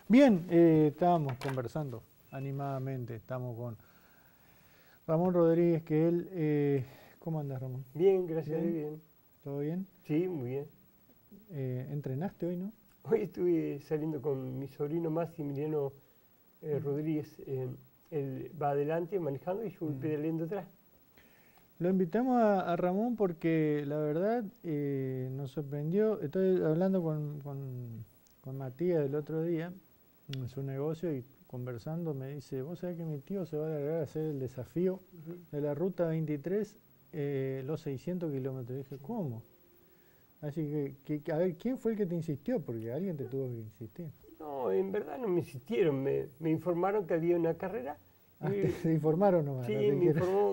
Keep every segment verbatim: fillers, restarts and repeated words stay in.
Bien, eh, estábamos conversando animadamente, estamos con Ramón Rodríguez, que él... Eh, ¿Cómo andas, Ramón? Bien, gracias, ¿Bien? bien. ¿Todo bien? Sí, muy bien. Eh, ¿Entrenaste hoy, no? Hoy estuve saliendo con mi sobrino Maximiliano eh, Rodríguez. Eh, él va adelante manejando y yo voy Mm. pedaleando atrás. Lo invitamos a, a Ramón porque la verdad eh, nos sorprendió. Estoy hablando con, con, con Matías el otro día en su negocio y conversando me dice, vos sabés que mi tío se va a largar a hacer el desafío Uh-huh. de la ruta veintitrés, eh, los seiscientos kilómetros. Dije, ¿cómo? Así que, que, a ver, ¿quién fue el que te insistió? Porque alguien te tuvo que insistir. No, en verdad no me insistieron, me, me informaron que había una carrera. Ah, y, te, te informaron nomás. sí, no te me, quiero. informó,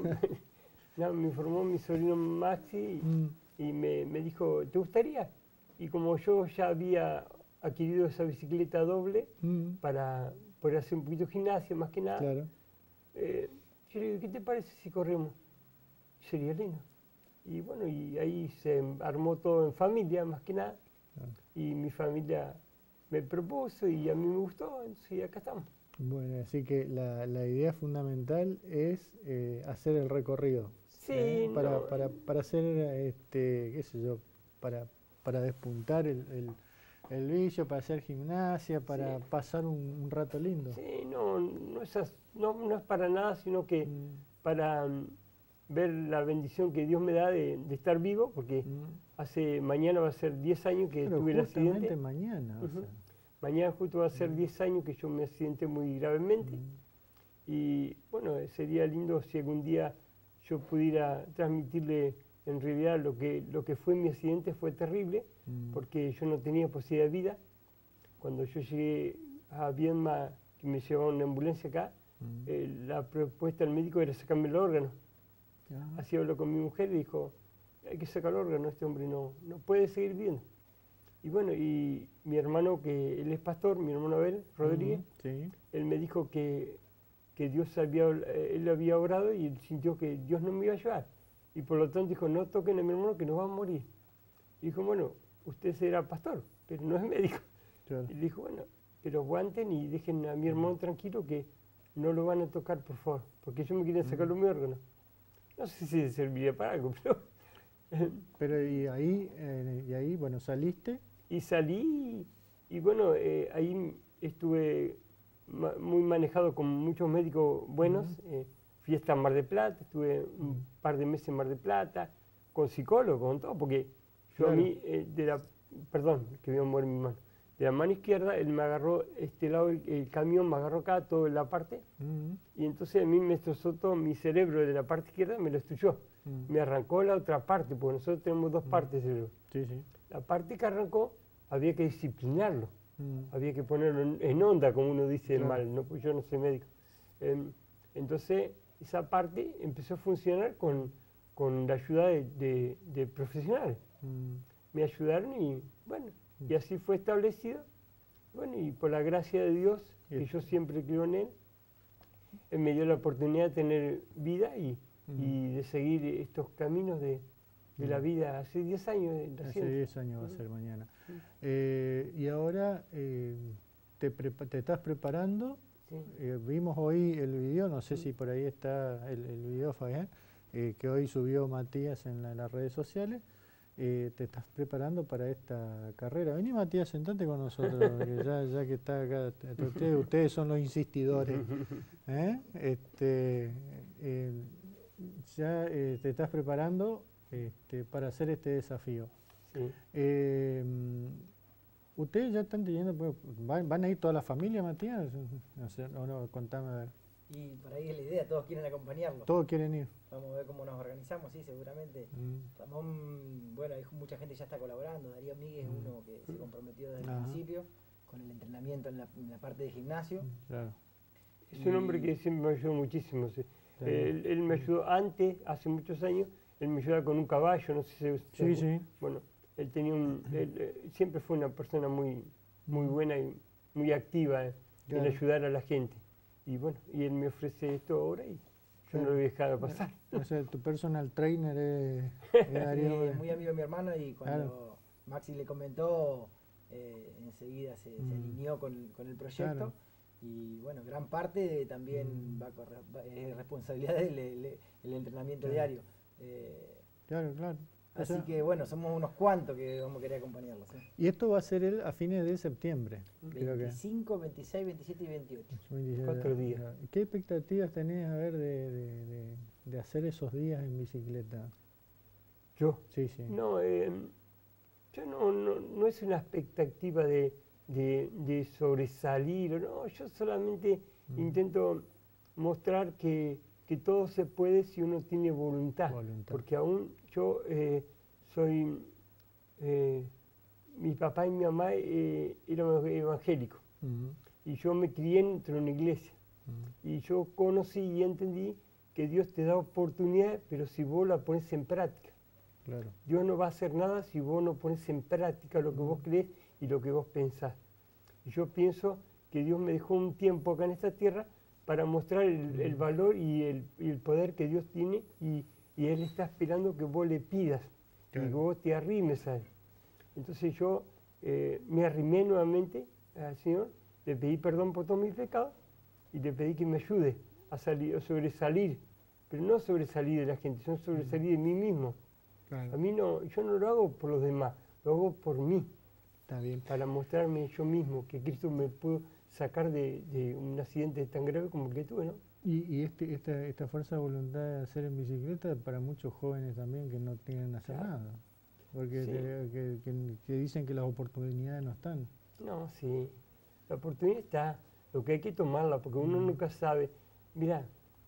no, me informó mi sobrino Maxi y, Mm, y me, me dijo, ¿te gustaría? Y como yo ya había adquirido esa bicicleta doble mm, para poder hacer un poquito de gimnasia, más que nada, claro. eh, yo le digo, ¿qué te parece si corremos? Sería lindo. Y bueno, y ahí se armó todo en familia, más que nada. Claro. Y mi familia me propuso y a mí me gustó, entonces acá estamos. Bueno, así que la, la idea fundamental es eh, hacer el recorrido. Sí, ¿eh? para, no, para, para hacer, este, qué sé yo, para, para despuntar el, el, el vicio, para hacer gimnasia, para sí, pasar un, un rato lindo. sí, no, no es, as- no, no es para nada, sino que Mm, para mm, ver la bendición que Dios me da de, de estar vivo, porque mm. hace mañana va a ser diez años que Pero tuve el justamente accidente. mañana, o Ujú. sea. Mañana justo va a ser Mm, diez años que yo me accidenté muy gravemente. mm, Y bueno, sería lindo si algún día yo pudiera transmitirle en realidad lo que, lo que fue mi accidente. Fue terrible, mm, porque yo no tenía posibilidad de vida. Cuando yo llegué a Viedma, que me llevaba una ambulancia acá, mm. eh, la propuesta del médico era sacarme el órgano. Ah, Así habló con mi mujer y dijo, hay que sacar el órgano, este hombre no, no puede seguir viviendo. Y bueno, y mi hermano, que él es pastor, mi hermano Abel Rodríguez, mm, sí. él me dijo que, que Dios había, él había orado y él sintió que Dios no me iba a ayudar. Y por lo tanto dijo, no toquen a mi hermano que nos va a morir. Y dijo, bueno, usted será pastor, pero no es médico. Claro. Y le dijo, bueno, pero aguanten y dejen a mi hermano tranquilo, que no lo van a tocar, por favor, porque ellos me quieren sacar los mi órgano. No sé si serviría para algo, pero... Pero y ahí, eh, y ahí, bueno, saliste. Y salí y, y bueno, eh, ahí estuve ma- muy manejado con muchos médicos buenos. Mm, eh, fui hasta Mar del Plata, estuve un mm, par de meses en Mar del Plata, con psicólogo, con todo, porque yo a claro. mí, eh, de la, perdón, que voy a mover mi mano, de la mano izquierda, él me agarró, este lado, el, el camión me agarró acá, toda la parte, Mm, y entonces a mí me destrozó todo mi cerebro de la parte izquierda, me lo destruyó. mm, Me arrancó la otra parte, porque nosotros tenemos dos mm. partes del cerebro. Sí, sí. La parte que arrancó había que disciplinarlo, Mm, había que ponerlo en, en onda, como uno dice claro. mal, no, pues yo no soy médico. Em, entonces, esa parte empezó a funcionar con, con la ayuda de, de- de profesionales. Mm, Me ayudaron y, bueno, mm. y así fue establecido. Bueno, y por la gracia de Dios, que Y- yo siempre creo en Él, Él me dio la oportunidad de tener vida y, Mm. y de seguir estos caminos de, de la Mm. vida. Hace diez años de Hace reciente. diez años va a Ujú. ser mañana. Mm. Eh, y ahora eh, te, prepa- te estás preparando. Sí. Eh, vimos hoy el video, no sé Mm. si por ahí está el, el video, Fabián, eh, que hoy subió Matías en, la- en las redes sociales. Eh, te estás preparando para esta carrera. Vení, Matías, sentate con nosotros, que ya, ya que está acá, t- t- ustedes, ustedes son los insistidores. ¿eh? Este, eh, ya eh, te estás preparando este, para hacer este desafío. Sí. Eh, ¿Ustedes ya están teniendo, pues, van, van a ir toda la familia, Matías? No sé, o no, contame a ver. Y por ahí es la idea, todos quieren acompañarlo. ¿Todos quieren ir? Vamos a ver cómo nos organizamos, sí, seguramente. Mm, Ramón, bueno, hay mucha gente ya está colaborando. Darío Miguel es Mm. uno que se comprometió desde el Ajá. principio con el entrenamiento en la, en la parte de gimnasio. claro. Es un hombre que siempre me ayudó muchísimo. sí. Claro. Él, él me ayudó antes, hace muchos años, él me ayudaba con un caballo, no sé si... Sí, sí. Bueno, él tenía un... él, eh, siempre fue una persona muy, muy Mm. buena y muy activa eh, Claro. en ayudar a la gente. Y bueno, y él me ofrece esto ahora y yo Claro. no lo voy a dejar pasar. O sea, tu personal trainer es, es Sí, Darío. es muy amigo de mi hermano y cuando Maxi le comentó, eh, enseguida se, Mm. se alineó con, con el proyecto. Claro. Y bueno, gran parte de- también Mm. va a correr, va- es responsabilidad del el, el entrenamiento Claro. diario. Eh, Claro, claro. O así sea, que bueno, somos unos cuantos que vamos a querer acompañarlos. ¿eh? y esto va a ser el a fines de septiembre. Creo que. veinticinco, veintiséis, veintisiete y veintiocho. Cuatro días. ¿Qué expectativas tenés a ver de, de, de- de hacer esos días en bicicleta? Yo. Sí, sí. No, eh, yo no, no, no es una expectativa de, de, de sobresalir, no, yo solamente Mm. intento mostrar que, que todo se puede si uno tiene voluntad, Voluntad. porque aún yo eh, soy, eh, mi papá y mi mamá eh, eran evangélicos, Mm, y yo me crié dentro de una iglesia, mm, y yo conocí y entendí que Dios te da oportunidad, pero si vos la pones en práctica. claro. Dios no va a hacer nada si vos no pones en práctica lo que vos crees y lo que vos pensás. Y yo pienso que Dios me dejó un tiempo acá en esta tierra para mostrar el, el valor y el, y el poder que Dios tiene y, y Él está esperando que vos le pidas y Claro. que vos te arrimes a Él. Entonces yo eh, me arrimé nuevamente al Señor, le pedí perdón por todos mis pecados y le pedí que me ayude a, salir, a sobresalir, pero no sobresalir de la gente, sino sobresalir de mí mismo. Claro. A mí no, yo no lo hago por los demás, lo hago por mí, Está bien. para mostrarme yo mismo que Cristo me pudo sacar de, de un accidente tan grave como el que tuve, ¿no? Y, y este, esta, esta fuerza de voluntad de hacer en bicicleta para muchos jóvenes también que no tienen hacer Claro. nada. Porque Sí. te- que, que- que dicen que las oportunidades no están. No, sí, la oportunidad está, lo que hay que tomarla, porque uno Mm. nunca sabe. Mirá,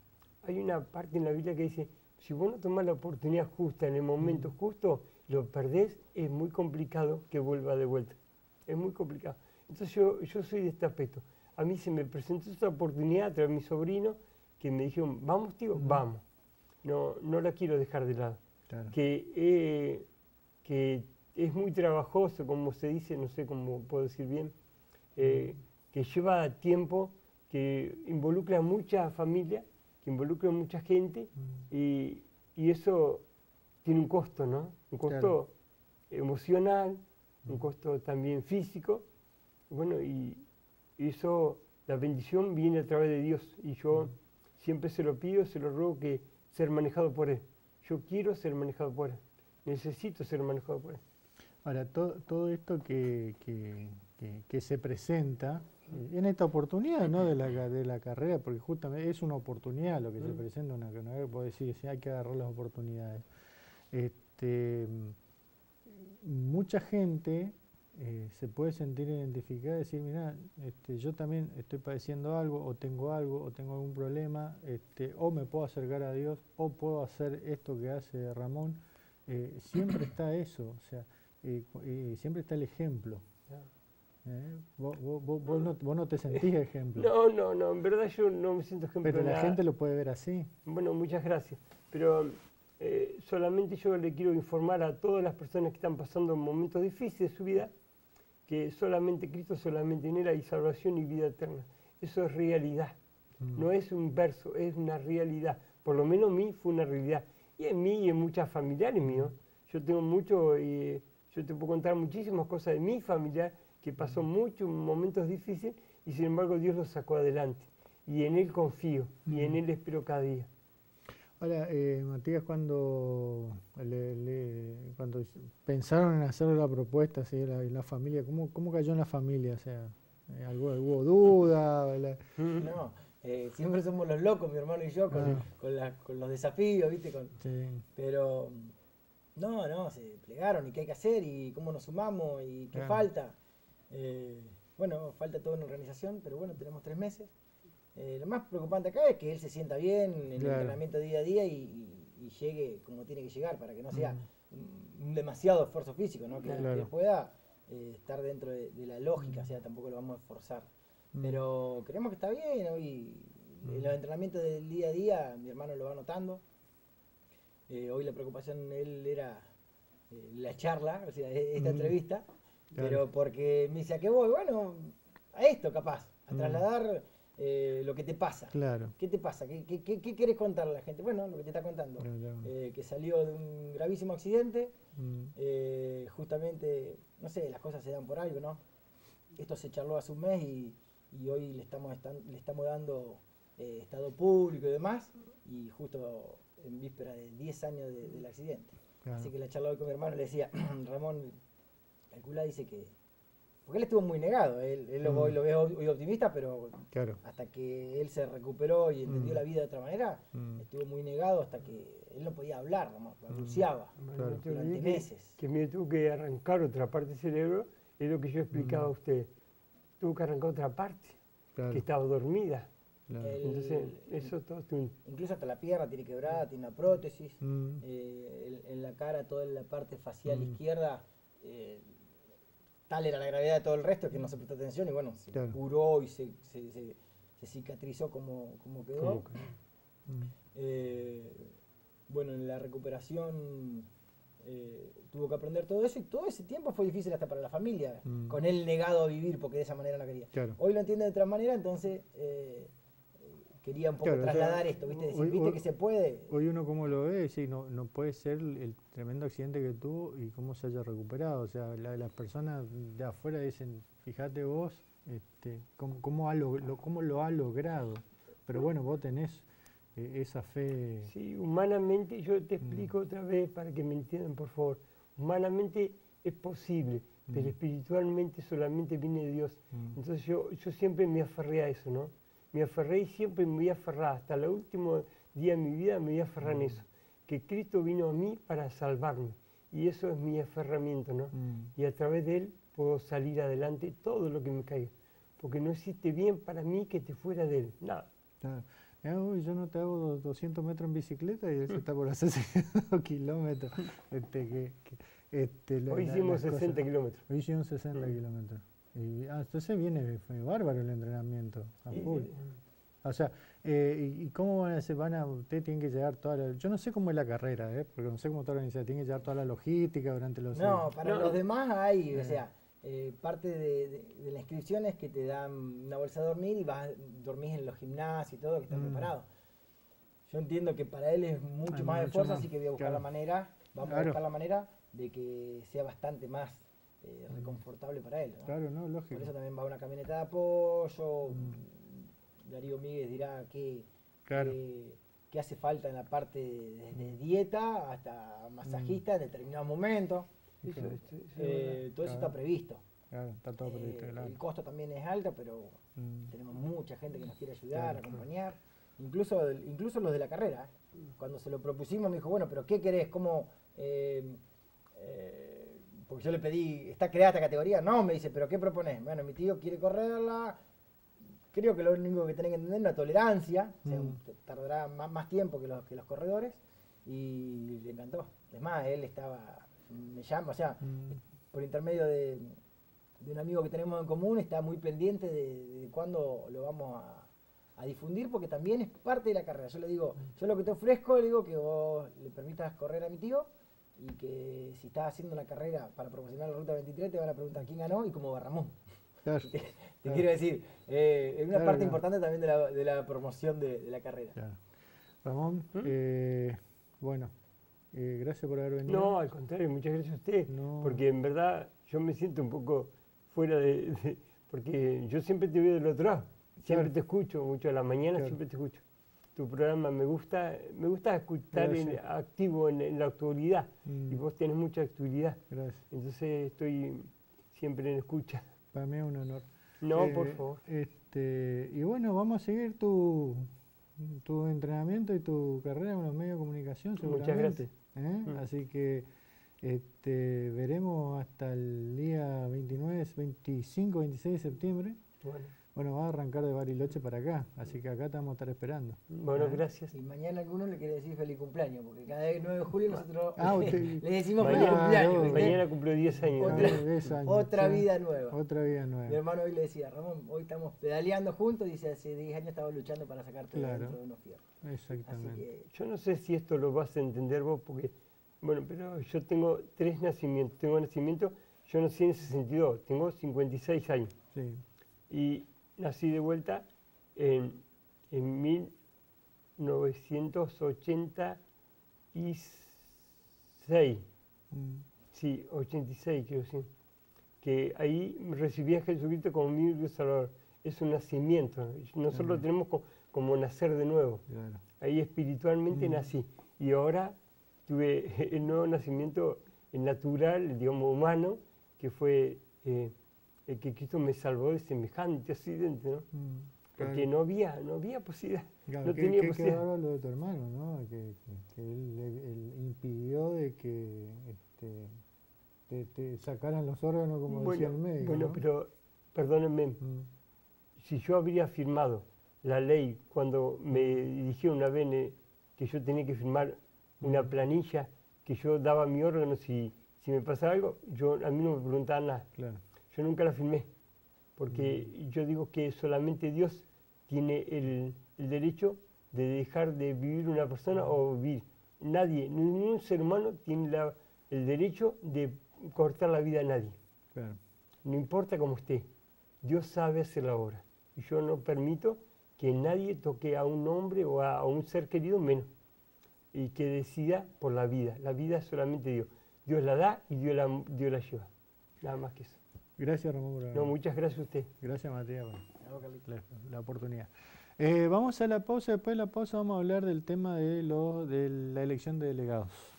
hay una parte en la Biblia que dice, si vos no tomás la oportunidad justa en el momento Mm. justo, lo perdés, es muy complicado que vuelva de vuelta. Es muy complicado. Entonces yo, yo soy de este aspecto. A mí se me presentó esta oportunidad a través de mi sobrino, que me dijeron, vamos tío, Mm. vamos. No, no la quiero dejar de lado. Claro. Que, eh, que es muy trabajoso, como se dice, no sé cómo puedo decir bien, eh, que lleva tiempo, que involucra a mucha familia, que involucra a mucha gente, Mm. y, y eso tiene un costo, ¿no? Un costo Claro. emocional, un Mm. costo también físico, bueno, y, y eso, la bendición viene a través de Dios, y yo Mm. siempre se lo pido, se lo ruego que ser manejado por Él. Yo quiero ser manejado por Él, necesito ser manejado por Él. Ahora, to- todo esto que, que- que- que se presenta eh, en esta oportunidad, ¿no? de, la, ca- de la carrera, porque justamente es una oportunidad lo que se Mm. presenta, una, una vez puedo decir, sí, hay que agarrar las oportunidades. Este, mm, mucha gente eh, se puede sentir identificada y decir, mira, este, yo también estoy padeciendo algo, o tengo algo, o tengo algún problema, este, o me puedo acercar a Dios, o puedo hacer esto que hace Ramón. Eh, siempre está eso, o sea, eh, cu- eh, siempre está el ejemplo. ¿eh? Vos, vos- vos- vos no, vos no te sentís ejemplo, No, no, no, en verdad yo no me siento ejemplo pero de la nada. gente lo puede ver así. Bueno, muchas gracias. Pero eh, solamente yo le quiero informar a todas las personas que están pasando momentos difíciles de su vida que solamente Cristo, solamente en Él hay salvación y vida eterna. Eso es realidad. Mm. No es un verso, es una realidad. Por lo menos en mí fue una realidad. Y en mí y en muchos familiares míos. Yo tengo mucho, eh, yo te puedo contar muchísimas cosas de mi familia que pasó muchos momentos difíciles y sin embargo Dios los sacó adelante. Y en Él confío y en Mm. Él espero cada día. Ahora, eh, Matías, cuando, le- le- cuando pensaron en hacer la propuesta, ¿sí? la, la familia, ¿cómo, ¿cómo cayó en la familia? O sea, eh, ¿algo- ¿hubo duda? La- No, eh, siempre somos los locos, mi hermano y yo, con, Ah. con, la- con los desafíos, ¿viste? Con, sí. pero no, no, se plegaron y qué hay que hacer y cómo nos sumamos y qué Claro. falta. Eh, bueno, falta toda una organización, pero bueno, tenemos tres meses. Eh, lo más preocupante acá es que él se sienta bien en el Claro. entrenamiento día a día y, y- y llegue como tiene que llegar para que no sea Mm. un, un demasiado esfuerzo físico, ¿no? Que, Claro. que él pueda eh, estar dentro de, de la lógica, o sea, tampoco lo vamos a esforzar. Mm. Pero creemos que está bien hoy. En los entrenamientos del día a día, mi hermano lo va notando. Eh, hoy la preocupación de él era eh, la charla, o sea, e- esta Mm. entrevista. Claro. Pero porque me dice, ¿a qué voy? Bueno, a esto capaz, a Mm. trasladar eh, lo que te pasa. Claro. ¿Qué te pasa? ¿Qué, qué, qué, qué querés contarle a la gente? Bueno, lo que te está contando. Claro. Eh, que salió de un gravísimo accidente, Mm. eh, justamente, no sé, las cosas se dan por algo, ¿no? Esto se charló hace un mes y, y hoy le estamos, estan- le estamos dando eh, estado público y demás, y justo en víspera de diez años de- del accidente. Claro. Así que la charla hoy con mi hermano le decía, Ramón, calcula, dice que... Porque él estuvo muy negado, él, él lo, Mm. hoy lo ve hoy optimista, pero Claro. hasta que él se recuperó y entendió Mm. la vida de otra manera, Mm. estuvo muy negado hasta que él no podía hablar, Ramón, balbuceaba Bueno, Claro. no te durante olvides que- meses. Que me tuvo que arrancar otra parte del cerebro, es lo que yo explicaba Mm. a usted. Tuvo que arrancar otra parte, Claro. que estaba dormida. Claro. El- Entonces, eso todo es un... Incluso hasta la pierna tiene quebrada, tiene una prótesis. Mm. Eh, en, en la cara, toda la parte facial Mm. izquierda, eh, tal era la gravedad de todo el resto que no se prestó atención y bueno, se Claro. curó y se, se- se- se cicatrizó como, como quedó. como que- Mm. Eh, bueno, en la recuperación eh, tuvo que aprender todo eso y todo ese tiempo fue difícil hasta para la familia, Mm. con él negado a vivir porque de esa manera no quería. Claro. Hoy lo entiende de otra manera, entonces eh, quería un poco Claro, o sea, trasladar esto, ¿viste? Decir, hoy- ¿viste hoy- que se puede? Hoy uno como lo ve, sí, no, no puede ser el, el tremendo accidente que tuvo y cómo se haya recuperado. O sea, la- las personas de afuera dicen, fíjate vos, este, cómo, cómo, ha lo, lo- cómo lo ha logrado. Pero bueno, vos tenés eh, esa fe. Sí, humanamente, yo te explico otra vez para que me entiendan, por favor. Humanamente es posible, pero Mm. espiritualmente solamente viene de Dios. Mm. Entonces yo, yo siempre me aferré a eso, ¿no? Me aferré y siempre me voy a aferrar. Hasta el último día de mi vida me voy a aferrar en eso. Que Cristo vino a mí para salvarme. Y eso es mi aferramiento, ¿no? Mm. Y a través de Él puedo salir adelante todo lo que me caiga. Porque no existe bien para mí que te fuera de Él. Nada. Claro. Ah, uy, yo no te hago do- doscientos metros en bicicleta y él se está por hacer dos kilómetros. Este, que, que, este, la- Hoy la- hicimos las sesenta cosas. kilómetros. Hoy hicieron sesenta Mm. kilómetros. Y, ah, entonces viene fue bárbaro el entrenamiento, a Y- full. O sea, eh, y, y cómo van a hacer? Van a, ustedes tienen que llegar toda la, yo no sé cómo es la carrera, ¿eh? Porque no sé cómo está organizada. Tienen que llegar toda la logística durante los... No, para No. los demás hay, o Eh. sea, eh, parte de, de- de la inscripción es que te dan una bolsa de dormir y vas, dormís en los gimnasios y todo, que están Mm. preparados. Yo entiendo que para él es mucho Hay más mucho esfuerzo, más, así que voy a buscar claro. la manera, vamos Claro. a buscar la manera de que sea bastante más eh, reconfortable para él, ¿no? Claro, no, lógico. Por eso también va una camioneta de apoyo, Darío Míguez dirá que, Claro. que, que hace falta en la parte de, de dieta, hasta masajista en determinados momentos. Eso, Claro. eso- eso es Eh, verdad. todo eso está previsto. Claro, está todo previsto, Eh, claro. El costo también es alto, pero Mm. tenemos mucha gente que nos quiere ayudar, Claro, acompañar. Incluso, incluso los de la carrera. ¿eh? Cuando se lo propusimos me dijo, bueno, pero ¿qué querés? ¿Cómo...? eh, eh, porque yo le pedí, ¿está creada esta categoría? No, me dice, ¿pero qué proponés? Bueno, mi tío quiere correrla. Creo que lo único que tienen que entender es una tolerancia. O sea, Mm. tardará más, más tiempo que los, que los corredores. Y le encantó. Es más, él estaba... Me llama, o sea, Mm. por intermedio de, de un amigo que tenemos en común, está muy pendiente de, de cuándo lo vamos a, a difundir, porque también es parte de la carrera. Yo le digo, yo lo que te ofrezco, le digo que vos le permitas correr a mi tío y que si estás haciendo la carrera para promocionar la Ruta veintitrés, te van a preguntar quién ganó y cómo va Ramón. Claro, Te, te Claro. quiero decir, eh, es una Claro, parte claro. importante también de la, de la promoción de, de la carrera. claro. Ramón, ¿Mm? eh, bueno, eh, gracias por haber venido. No, al contrario, muchas gracias a usted. No. Porque en verdad yo me siento un poco fuera de, de- porque yo siempre te veo del otro lado. Siempre Claro. te escucho, mucho a la mañana Claro. siempre te escucho. Tu programa me gusta, me gusta escuchar en- Gracias. activo en, en la actualidad. Mm, Y vos tenés mucha actualidad. Gracias. Entonces estoy siempre en escucha. Para mí es un honor. No, Eh, por favor. Este, y bueno, vamos a seguir tu, tu entrenamiento y tu carrera con los medios de comunicación, Muchas seguramente. gracias. ¿eh? Mm. Así que este, veremos hasta el día veintinueve, veinticinco, veintiséis de septiembre. Bueno, Bueno, va a arrancar de Bariloche para acá, así que acá te vamos a estar esperando. bueno, ¿Eh? gracias. Y mañana alguno le quiere decir feliz cumpleaños, porque cada vez nueve de julio nosotros Ah, usted- le decimos Mañana- feliz cumpleaños. ¿viste? Mañana cumplo diez años. Otra- ¿no? Ah, diez años, Otra sí. vida nueva. Otra vida Mi nueva. hermano hoy le decía, Ramón, hoy estamos pedaleando juntos, dice, hace diez años estaba luchando para sacarte Claro. dentro de unos fierros. Así Exactamente. que, Yo no sé si esto lo vas a entender vos, porque, bueno, pero yo tengo tres nacimientos. Tengo nacimiento, yo nací en sesenta y dos, tengo cincuenta y seis años. Sí. Y nací de vuelta en, en mil novecientos ochenta y seis. Mm. Sí, ochenta y seis creo, sí. Que ahí recibí a Jesucristo como mi Dios Salvador. Es un nacimiento. Nosotros Claro. tenemos co- como nacer de nuevo. Claro. Ahí espiritualmente Mm. nací. Y ahora tuve el nuevo nacimiento natural, digamos, humano, que fue eh, el que Cristo me salvó de semejante accidente, ¿no? Mm. Porque Claro. no había, no había posibilidad. Claro, no qué- tenía qué- qué posibilidad. bárbaro lo de tu hermano, ¿no? Que, que- que él, él- él impidió de que este, te, te sacaran los órganos como decía Bueno, el médico, bueno, ¿no? pero perdónenme, Mm. si yo habría firmado la ley cuando me dijeron una vez eh, que yo tenía que firmar una Mm. planilla, que yo daba mi órgano si, si me pasaba algo, yo, a mí no me preguntaban nada. Claro. Yo nunca la firmé, porque yo digo que solamente Dios tiene el, el derecho de dejar de vivir una persona o vivir. Nadie, ningún ser humano tiene la- el derecho de cortar la vida a nadie. Claro. No importa cómo esté, Dios sabe hacer la obra. Y yo no permito que nadie toque a un hombre o a, a un ser querido menos. Y que decida por la vida. La vida es solamente Dios. Dios la da y Dios la, Dios la lleva. Nada más que eso. Gracias, Ramón. por- No, muchas gracias a usted. Gracias, Matías, por Algo, Carlito. la, la oportunidad. Eh, vamos a la pausa. Después de la pausa vamos a hablar del tema de, lo, de la elección de delegados.